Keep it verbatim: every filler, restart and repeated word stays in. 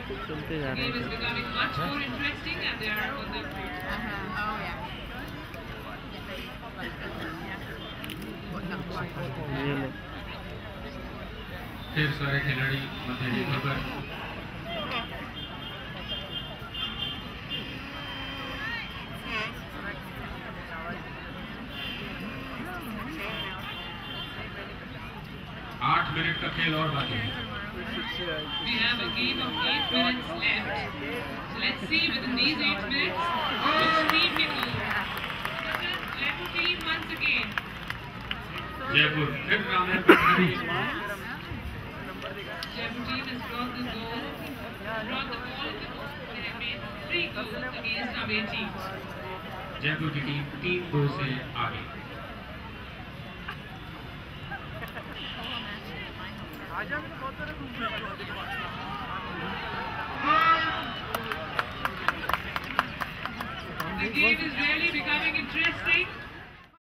game is becoming much more interesting and they are on the Uh-huh. Oh yeah. फिर सारे खिलाड़ी मध्य रेखा पर आठ मिनट का खेल और बाकी है. We have a game of eight minutes left. So let's see within these eight minutes which team will move. Let's see once again. Jaipur फिर रामन पटवारी. Jaipur team has brought the goal, brought the ball in the goal. They have made three goals against away teams. Jaipur की team तीन दो से आगे. The game is really becoming interesting.